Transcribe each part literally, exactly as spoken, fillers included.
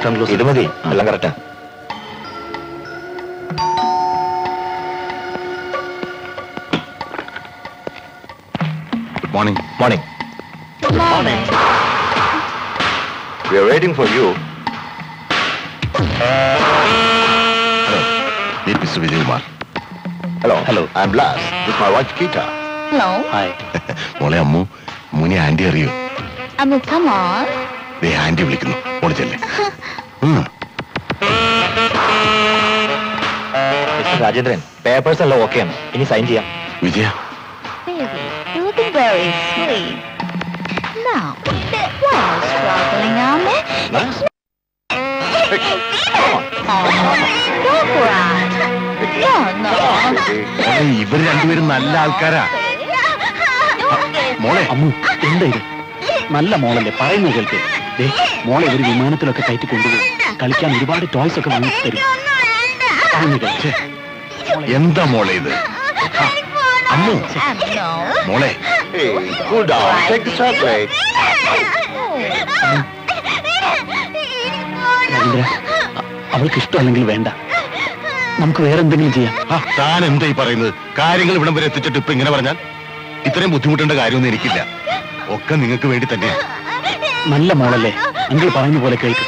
Left ഇത് മതി, എല്ലാം കറക്റ്റാ. Good morning. Morning. Morning. We are waiting for you. Hello. Meet Mister Vijaykumar. Hello. Hello. I'm Blas. This is my wife Kita. Hello. Hi. മോളെ അമ്മു, മുനി anti അറിയോ? Ammu, come on. ദേ aunty വിളിക്കുന്നു. മോളെ ചെല്ലേ. മിസ്റ്റർ രാജേന്ദ്രൻ, പേപ്പേഴ്സ് എല്ലാം ഓക്കെയാണ്. ഇനി സൈൻ ചെയ്യാം. വിജയ. Baby, you're looking very sweet. Now, why are you struggling on me? Don't cry. No, no. ഇവർ രണ്ടുപേരും നല്ല ആൾക്കാരാ. മോളെ അമ്മു, എന്താ ഇത്? നല്ല മോളല്ലേ, പറയുന്ന കേൾക്ക്. മോളെ ഒരു വിമാനത്തിലൊക്കെ കയറ്റി കൊണ്ടുപോകും. കളിക്കാൻ ഒരുപാട് ടോയ്സ് ഒക്കെ വാങ്ങി തരും. എന്താ മോളെ ഇത്? അമ്മു മോളെ, Cool down. Take the chocolate. Ravindra, അവൾക്ക് ഇഷ്ടമല്ലെങ്കിൽ വേണ്ട, നമുക്ക് വേറെ എന്തെങ്കിലും ചെയ്യാം. താൻ എന്താ ഈ പറയുന്നത്? കാര്യങ്ങൾ ഇവിടം വരെ എത്തിച്ചിട്ട് ഇപ്പൊ ഇങ്ങനെ പറഞ്ഞാൽ ഇത്രയും ബുദ്ധിമുട്ടേണ്ട കാര്യമൊന്നും എനിക്കില്ല. ഒക്കെ നിങ്ങൾക്ക് വേണ്ടി തന്നെയാ. നല്ല മോളല്ലേ, അങ്കിൾ പറയുന്ന പോലെ കേൾക്കും.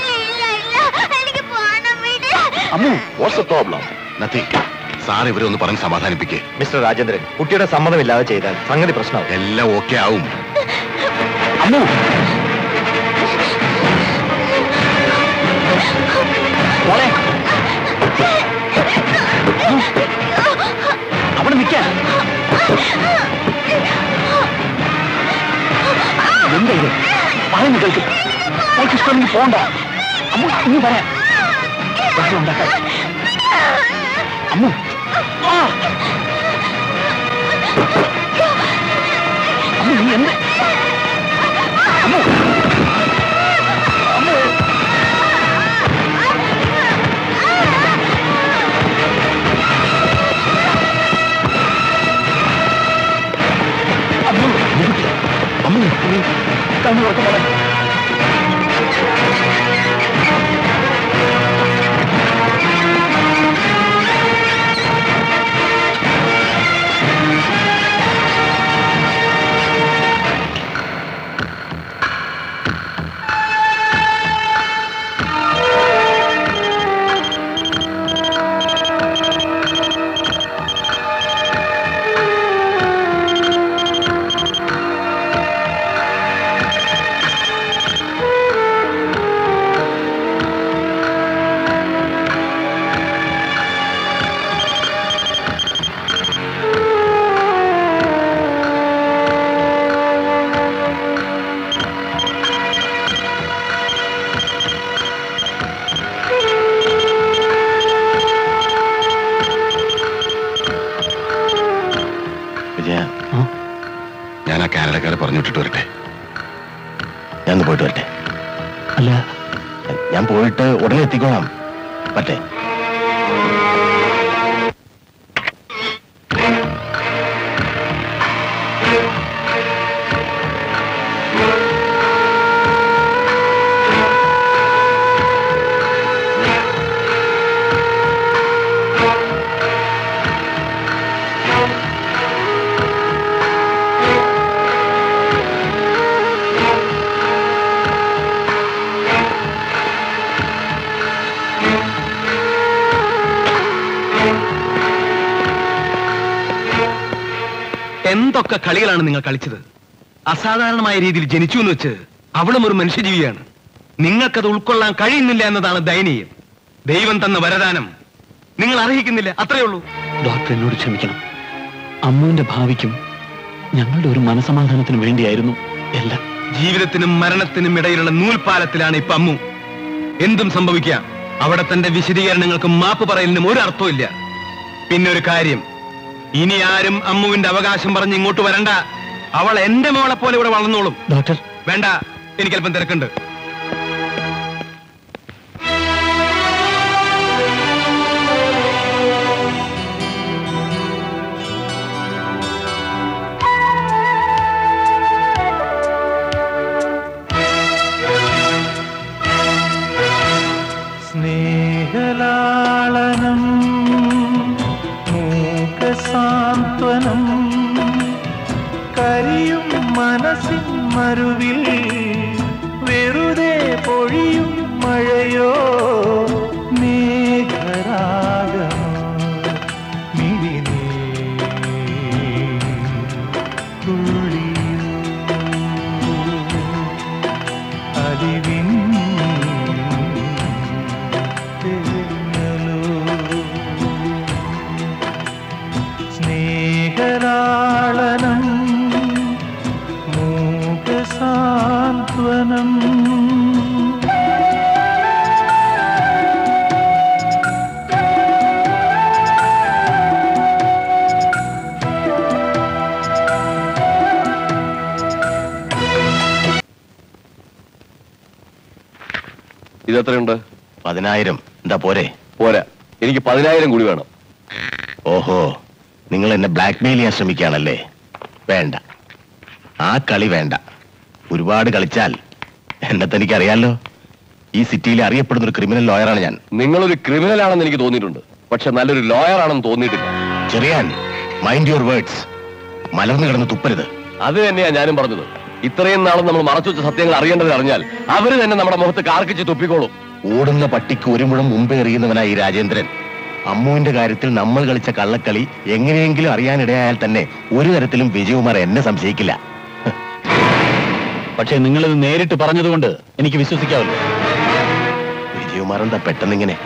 Ammu, what's the problem? Nothing. Sir ഇവരെ ഒന്ന് പറഞ്ഞ് സമാധാനിപ്പിക്കേ. മിസ്റ്റർ രാജേന്ദ്രൻ, കുട്ടിയുടെ സമ്മതമില്ലാതെ ചെയ്താൽ സംഗതി പ്രശ്നമാവും. എല്ലാം ഓക്കെ ആവും. അമ്മു, മോളെ അവിടെ നിൽക്കാൻ. എന്താ ഇത്? പറയുന്ന കേൾക്കും. അവൾക്ക് ഇഷ്ടമെങ്കിൽ പോണ്ട. അമ്മു, ഇനി പറയാം. ഉണ്ടാക്കാൻ അമ്മു. അമ്മു, നീ എന്ത്? അമ്മു, അമ്മു, അമ്മു, അമ്മു, കണ്ണു തുറക്കും പോലെ. ഞാൻ ആ കാനഡക്കാരെ പറഞ്ഞു വിട്ടിട്ട് വരട്ടെ. ഞാൻ പോയിട്ട് വരട്ടെ. അല്ല, ഞാൻ പോയിട്ട് ഉടനെ എത്തിക്കോളാം. പറ്റേ? എന്തൊക്കെ കളികളാണ് നിങ്ങൾ കളിച്ചത്? അസാധാരണമായ രീതിയിൽ ജനിച്ചു എന്ന് വെച്ച് അവളും ഒരു മനുഷ്യജീവിയാണ്. നിങ്ങൾക്കത് ഉൾക്കൊള്ളാൻ കഴിയുന്നില്ല എന്നതാണ് ദയനീയം. ദൈവം തന്ന വരദാനം നിങ്ങൾ അർഹിക്കുന്നില്ല, അത്രയേ ഉള്ളൂ. ഡോക്ടർ, എന്നോട് ക്ഷമിക്കണം. അമ്മുവിന്റെ ഭാവിക്കും ഞങ്ങളുടെ ഒരു മനസമാധാനത്തിനും വേണ്ടിയായിരുന്നു എല്ലാം. ജീവിതത്തിനും മരണത്തിനും ഇടയിലുള്ള നൂൽപാലത്തിലാണ് ഇപ്പൊ അമ്മു. എന്തും സംഭവിക്കാം. അവിടെ തന്റെ വിശദീകരണങ്ങൾക്കും മാപ്പ് പറയലിനും ഒരു അർത്ഥമില്ല. പിന്നെ ഒരു കാര്യം, ഇനി ആരും അമ്മുവിന്റെ അവകാശം പറഞ്ഞ് ഇങ്ങോട്ട് വരണ്ട. അവൾ എന്റെ മോളെ പോലെ ഇവിടെ വളർന്നോളും. ഡോക്ടർ, വേണ്ട, എനിക്കല്പം തിരക്കുണ്ട്. അലിയും മനസ്സിൻ മരുവിൽ വെറുതെ പൊഴിയും മഴയോ മേഘരാഗമോ മിഴിനീ തുള്ളിയോ അലിവിൻ തേങ്ങലോ സ്നേഹരാളനം മൂകസാന്ത്വനം ഇതെത്രയുണ്ട്? പതിനായിരം. എന്താ പോരെ? പോരാ, എനിക്ക് പതിനായിരം കൂടി വേണം. ഓഹോ, നിങ്ങൾ എന്നെ ബ്ലാക്ക്മെയിൽ ചെയ്യാൻ ശ്രമിക്കുകയാണല്ലേ? വേണ്ട, ആ കളി വേണ്ട. ഒരുപാട് കളിച്ചാൽ എന്നെ തനിക്കറിയാലോ. ഈ സിറ്റിയിൽ അറിയപ്പെടുന്ന ഒരു ക്രിമിനൽ ലോയറാണ് ഞാൻ. നിങ്ങളൊരു ക്രിമിനൽ ആണെന്ന് എനിക്ക് തോന്നിയിട്ടുണ്ട്, പക്ഷെ നല്ലൊരു ലോയർ ആണെന്ന് തോന്നിയിട്ടില്ല. Cherian, mind your words. മലർന്നു കിടന്ന് തുപ്പരുത്. അത് തന്നെയാ ഞാനും പറഞ്ഞത്. ഇത്രയും നാളും നമ്മൾ മറച്ചുവെച്ച സത്യങ്ങൾ അറിയേണ്ടത് അറിഞ്ഞാൽ അവര് തന്നെ നമ്മുടെ മുഖത്ത് കാർക്കിച്ച് തുപ്പിക്കോളും. ഓടുന്ന പട്ടിക്ക് ഒരു മുഴം മുമ്പേ എറിയുന്നവനായി രാജേന്ദ്രൻ. അമ്മുവിന്റെ കാര്യത്തിൽ നമ്മൾ കളിച്ച കള്ളക്കളി എങ്ങനെയെങ്കിലും അറിയാനിടയായാൽ തന്നെ ഒരു തരത്തിലും വിജയകുമാർ എന്നെ സംശയിക്കില്ല. പക്ഷേ നിങ്ങളിത് നേരിട്ട് പറഞ്ഞതുകൊണ്ട് എനിക്ക് വിശ്വസിക്കാമല്ലോ. വിജയകുമാർ എന്താ പെട്ടെന്നിങ്ങനെ?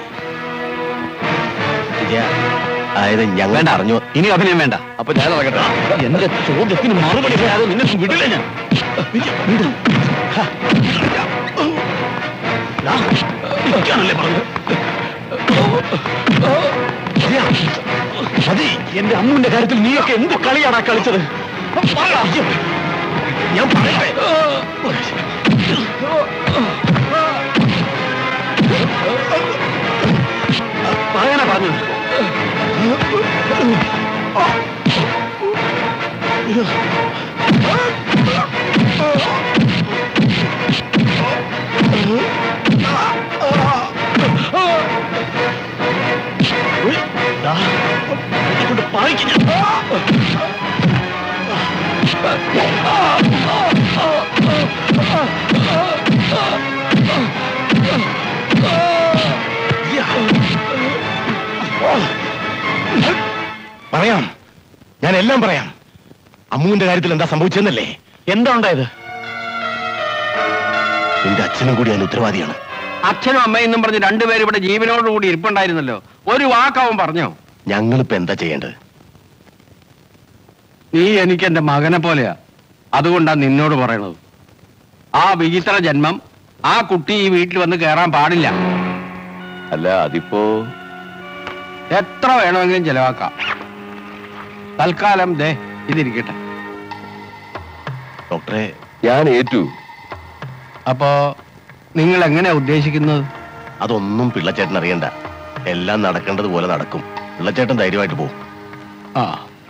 വിജയ, അതായത് ഞങ്ങൾ അറിഞ്ഞു. ഇനി അഭിനയം വേണ്ട. അപ്പൊ ഞാൻ ഇറങ്ങട്ടെ. എന്റെ ചോദ്യത്തിന് മറുപടി പറയാതെ നിന്നെ വിടില്ല ഞാൻ. എന്റെ അമ്മുവിന്റെ കാര്യത്തിൽ നീയൊക്കെ എന്ത് കളിയാടാ കളിച്ചത്? ഞാൻ പറയട്ടെ. പറയാനാ പറഞ്ഞത്. കൊണ്ട് പായിക്കില്ല. പറയാം, ഞാൻ എല്ലാം പറയാം. അമ്മുവിന്റെ കാര്യത്തിൽ എന്താ സംഭവിച്ചെന്നല്ലേ? എന്താ ഉണ്ടായത്? നിന്റെ അച്ഛനും കൂടി അതിന് ഉത്തരവാദിയാണ്. അച്ഛനും അമ്മയെന്നും പറഞ്ഞ് രണ്ടുപേരും ഇവിടെ ജീവനോടുകൂടി ഇരിപ്പുണ്ടായിരുന്നല്ലോ. ഒരു വാക്കാവും പറഞ്ഞോ? ഞങ്ങളിപ്പോ എന്താ ചെയ്യേണ്ടത്? നീ എനിക്ക് എന്റെ മകനെ പോലെയാ, അതുകൊണ്ടാ നിന്നോട് പറയണത്. ആ വിചിത്ര ജന്മം ആ കുട്ടി ഈ വീട്ടിൽ വന്ന് കയറാൻ പാടില്ല. അല്ല, അതിപ്പോ എത്ര വേണമെങ്കിലും ചെലവാക്കാം. തൽക്കാലം ദേ ഇതിരിക്കട്ടെ. ഡോക്ടറെ, ഞാൻ ഏറ്റു. അപ്പോ നിങ്ങൾ എങ്ങനെയാ ഉദ്ദേശിക്കുന്നത്? അതൊന്നും പിള്ളച്ചേട്ടൻ അറിയണ്ട. എല്ലാം നടക്കേണ്ടതുപോലെ നടക്കും. പിള്ളച്ചേട്ടൻ ധൈര്യമായിട്ട് പോകും. ആ,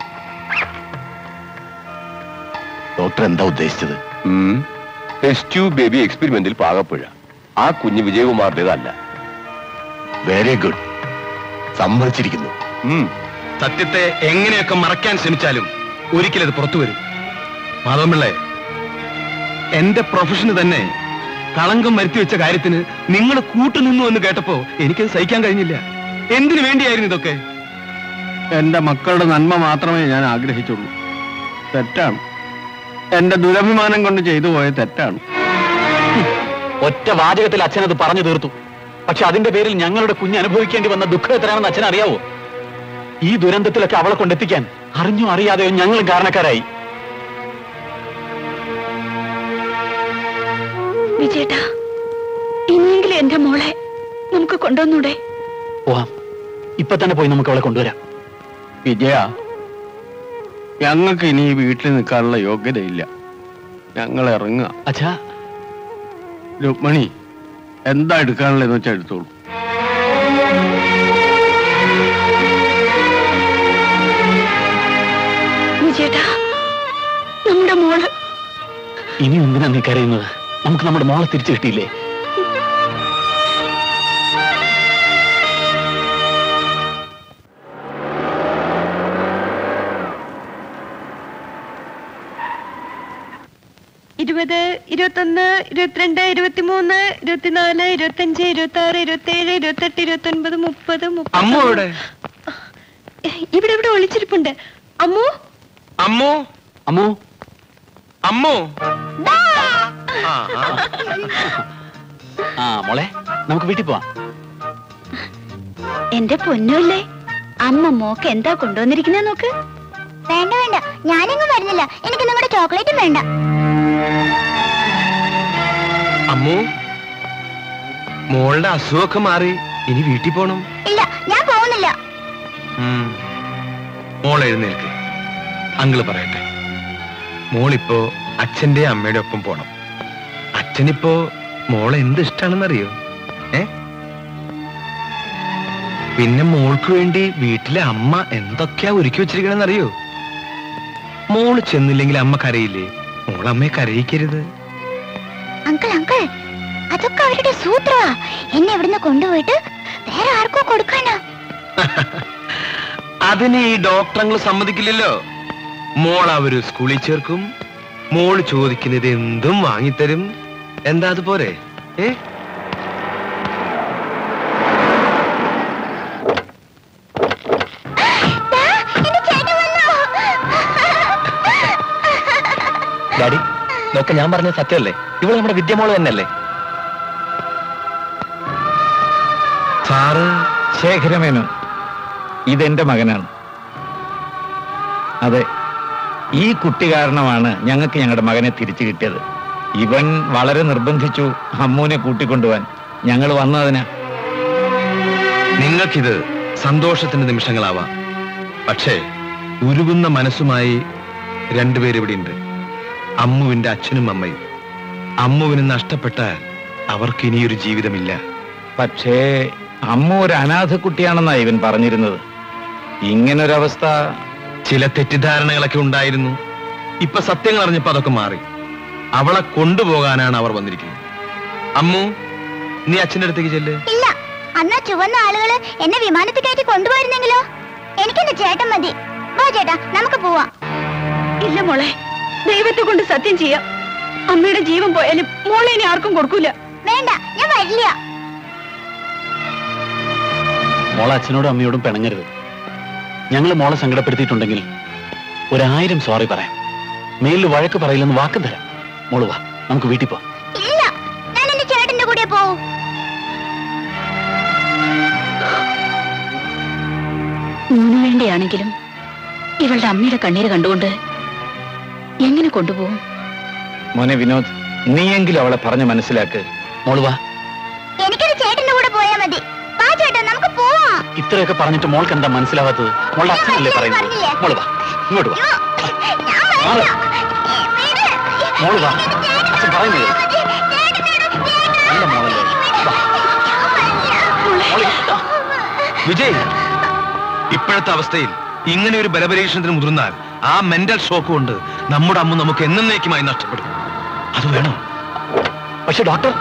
ഡോക്ടർ എന്താ ഉദ്ദേശിച്ചത്? ടെസ്റ്റ് ട്യൂബ് ബേബി എക്സ്പെരിമെന്റിൽ പാകപ്പുഴ. ആ കുഞ്ഞ് വിജയകുമാറിന്റേതല്ല. വെരി ഗുഡ്, സമ്മതിച്ചിരിക്കുന്നു. സത്യത്തെ എങ്ങനെയൊക്കെ മറയ്ക്കാൻ ശ്രമിച്ചാലും ഒരിക്കലത് പുറത്തു വരും. മാധവൻപിള്ളേ, എന്റെ പ്രൊഫഷന് തന്നെ കളങ്കം വരുത്തി വെച്ച കാര്യത്തിന് നിങ്ങൾ കൂട്ടുനിന്നു എന്ന് കേട്ടപ്പോ എനിക്കത് സഹിക്കാൻ കഴിഞ്ഞില്ല. എന്തിനു വേണ്ടിയായിരുന്നു ഇതൊക്കെ? എന്റെ മക്കളുടെ നന്മ മാത്രമേ ഞാൻ ആഗ്രഹിച്ചുള്ളൂ. തെറ്റാണ്, എന്റെ ദുരഭിമാനം കൊണ്ട് ചെയ്തു പോയ തെറ്റാണ്. ഒറ്റ വാചകത്തിൽ അച്ഛനത് പറഞ്ഞു തീർത്തു. പക്ഷെ അതിന്റെ പേരിൽ ഞങ്ങളുടെ കുഞ്ഞ് അനുഭവിക്കേണ്ടി വന്ന ദുഃഖം എത്രയാണെന്ന് അച്ഛൻ അറിയാവോ? ഈ ദുരന്തത്തിലൊക്കെ അവളെ കൊണ്ടെത്തിക്കാൻ അറിഞ്ഞോ അറിയാതെയോ ഞങ്ങളും കാരണക്കാരായി. വിജയേട്ടാ, ഇനിയെങ്കിലും എന്റെ മോളെ നമുക്ക് കൊണ്ടുവന്നൂടെ? പോവാം, ഇപ്പൊ തന്നെ പോയി നമുക്ക് അവളെ കൊണ്ടുവരാം. വിജയ, ഞങ്ങൾക്ക് ഇനി ഈ വീട്ടിൽ നിൽക്കാനുള്ള യോഗ്യതയില്ല. ഞങ്ങൾ ഇറങ്ങുക. അച്ഛാ, രുക്മണി എന്താ എടുക്കാനുള്ളതെന്ന് വെച്ചാൽ എടുത്തോളൂ. വിജയേട്ടാ, നമ്മുടെ മോള്. ഇനി എന്തിനാ നീ കരയുന്നത്? നമുക്ക് നമ്മുടെ മോളെ തിരിച്ചു കിട്ടിയില്ലേ? ഇരുപത് ഇരുപത്തൊന്ന് ഇരുപത്തിരണ്ട് ഇരുപത്തിമൂന്ന് ഇരുപത്തിനാല് ഇരുപത്തഞ്ച് ഇരുപത്തി ആറ് ഇരുപത്തിയേഴ് ഇരുപത്തെട്ട് ഇരുപത്തൊൻപത് മുപ്പത് അമ്മു എവിടെ? ഇവിടെ ഇവിടെ ഒളിച്ചിരിപ്പുണ്ട്. അമ്മു അമ്മു അമ്മു അമ്മു ആ മോളെ, നമുക്ക് വീട്ടിൽ പോവാം. എന്റെ പൊന്നുല്ലേ, അമ്മ മോക്ക് എന്താ കൊണ്ടുവന്നിരിക്കുന്ന നോക്ക്. വേണ്ട വേണ്ട, ഞാനെങ്ങും വരുന്നില്ല. എനിക്ക് നിങ്ങളുടെ ചോക്ലേറ്റും വേണ്ട. അമ്മു, മോളുടെ അസുഖമൊക്കെ മാറി, ഇനി വീട്ടിൽ പോണം. ഇല്ല, ഞാൻ പോകുന്നില്ല. മോൾ എഴുന്നേൽക്ക്, അങ്കിള് പറയട്ടെ. മോളിപ്പോ അച്ഛന്റെ അമ്മയുടെ ഒപ്പം പോണം. അച്ഛനിപ്പോ മോളെ എന്ത് ഇഷ്ടാണെന്നറിയോ? ഏ പിന്നെ മോൾക്ക് വേണ്ടി വീട്ടിലെ അമ്മ എന്തൊക്കെയാ ഒരുക്കി വെച്ചിരിക്കണെന്നറിയോ? മോള് ചെന്നില്ലെങ്കിൽ അമ്മ കരയില്ലേ? മോളമ്മയെ കരയിക്കരുത്. അങ്കിൾ അങ്കിൾ, അതൊക്കെ അവരുടെ സൂത്രമാ. എന്നെ ഇവിടുന്ന് കൊണ്ടുപോയിട്ട് വേറെ ആർക്കോ കൊടുക്കാനാ. അതിന് ഈ ഡോക്ടറങ്ങൾ സമ്മതിക്കില്ലല്ലോ. മോൾ അവര് സ്കൂളിൽ ചേർക്കും, മോള് ചോദിക്കുന്നത് എന്തും വാങ്ങിത്തരും. എന്താ അതുപോലെ? ഏ ഡാഡി നോക്ക, ഞാൻ പറഞ്ഞ സത്യമല്ലേ? ഇവള് നമ്മുടെ വിദ്യമോള് തന്നെയല്ലേ? സാറ് ശേഖരമേനോൻ, ഇതെന്റെ മകനാണ്. അതെ, ഈ കുട്ടി കാരണമാണ് ഞങ്ങൾക്ക് ഞങ്ങളുടെ മകനെ തിരിച്ചു കിട്ടിയത്. ഇവൻ വളരെ നിർബന്ധിച്ചു അമ്മൂനെ കൂട്ടിക്കൊണ്ടുപോവാൻ. ഞങ്ങൾ വന്നതിനാ. നിങ്ങൾക്കിത് സന്തോഷത്തിന്റെ നിമിഷങ്ങളാവാം, പക്ഷേ ഉരുകുന്ന മനസ്സുമായി രണ്ടുപേരിവിടെയുണ്ട്. അമ്മുവിന്റെ അച്ഛനും അമ്മയും. അമ്മുവിന് നഷ്ടപ്പെട്ടാൽ അവർക്ക് ഇനിയൊരു ജീവിതമില്ല. പക്ഷേ അമ്മ ഒരു അനാഥ കുട്ടിയാണെന്നാ ഇവൻ പറഞ്ഞിരുന്നത്. ഇങ്ങനൊരവസ്ഥ. ചില തെറ്റിദ്ധാരണകളൊക്കെ ഉണ്ടായിരുന്നു. ഇപ്പൊ സത്യങ്ങൾ അറിഞ്ഞപ്പോ അതൊക്കെ മാറി. അവളെ കൊണ്ടുപോകാനാണ് അവർ വന്നിരിക്കുന്നത്. അമ്മു, നീ അച്ഛൻ്റെ അടുത്തേക്ക് ചെല്ല്. ഇല്ല, അന്നാ ചുവന്ന ആളുകള് എന്നെ വിമാനത്തിൽ കയറ്റി കൊണ്ടുപോയിരുന്നെങ്കിലോ? എനിക്കെന്റെ ചേട്ടൻ മതി. വാ ചേട്ടാ, നമുക്ക് പോവാം. ഇല്ല മോളെ, ദൈവത്തെ കൊണ്ട് സത്യം ചെയ്യാം. അമ്മയുടെ ജീവൻ പോയാലും മോളെ ഇനി ആർക്കും കൊടുക്കൂല. വേണ്ട, ഞാൻ വരില്ല. മോളെ അച്ഛനോടും അമ്മയോടും പിണങ്ങരുത്. ഞങ്ങൾ മോളെ സങ്കടപ്പെടുത്തിയിട്ടുണ്ടെങ്കിൽ ഒരായിരം സോറി പറയാം. മേലിൽ വഴക്ക് പറയില്ലെന്ന് വാക്ക് തരാം. മോള് വാ, നമുക്ക് വീട്ടിൽ പോവാം. ഇല്ല, ഞാൻ എന്റെ ചേട്ടന്റെ കൂടെ പോവും. മൂന്നു വേണ്ടിയാണെങ്കിലും ഇവളുടെ അമ്മയുടെ കണ്ണീര് കണ്ടുകൊണ്ട് എങ്ങനെ കൊണ്ടുപോകും? മോനെ വിനോദ്, നീയെങ്കിലും അവളെ പറഞ്ഞ് മനസ്സിലാക്ക്. മോള് വാ. എനിക്കൊരു ചേട്ടന്റെ കൂടെ പോയാ മതി. വാ ചേട്ടാ, നമുക്ക് പോവാം. ഇത്രയൊക്കെ പറഞ്ഞിട്ട് മോൾക്ക് എന്താ മനസ്സിലാവാത്തത്? മോളുടെ അച്ഛനല്ലേ പറയുന്നത്? മോള് വാ, ഇങ്ങോട്ട് വാ. മോള് വാ, അച്ഛൻ പറയുന്നത് നല്ല മോളല്ലേ. വിജയ്, ഇപ്പോഴത്തെ അവസ്ഥയിൽ ഇങ്ങനെ ഒരു ബലപരീക്ഷണത്തിന് മുതിർന്നാൽ ആ മെന്റൽ ഷോക്ക് കൊണ്ട് നമ്മുടെ അമ്മ നമുക്ക് എന്നേക്കുമായി നഷ്ടപ്പെടും. അത് വേണോ? പക്ഷെ ഡോക്ടർ,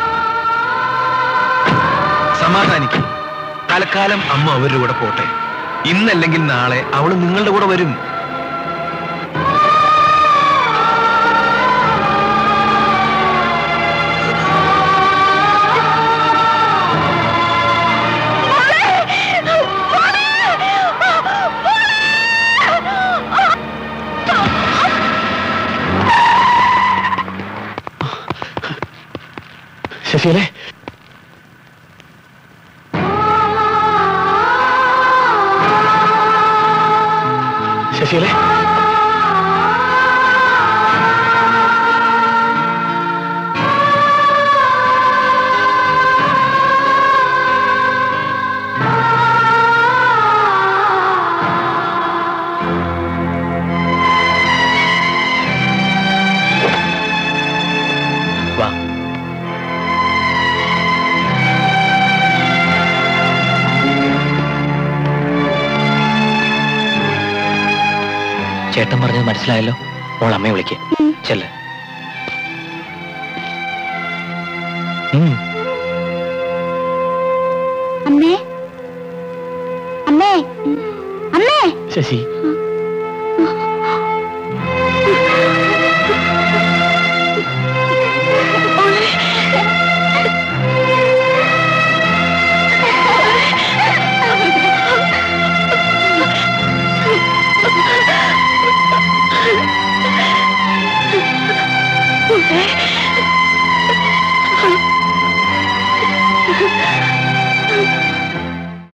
സമാധാനിക്കും. തൽക്കാലം അമ്മ അവരുടെ കൂടെ പോട്ടെ. ഇന്നല്ലെങ്കിൽ നാളെ അവള് നിങ്ങളുടെ കൂടെ വരും. ശശിയല്ലേ? ശശിയല്ലേ? വാ. ചേട്ടൻ പറഞ്ഞത് മനസ്സിലായല്ലോ. മോൾ അമ്മയെ വിളിക്ക്. ചെല്ല്. അമ്മേ, അമ്മേ, അമ്മേ. ശശി,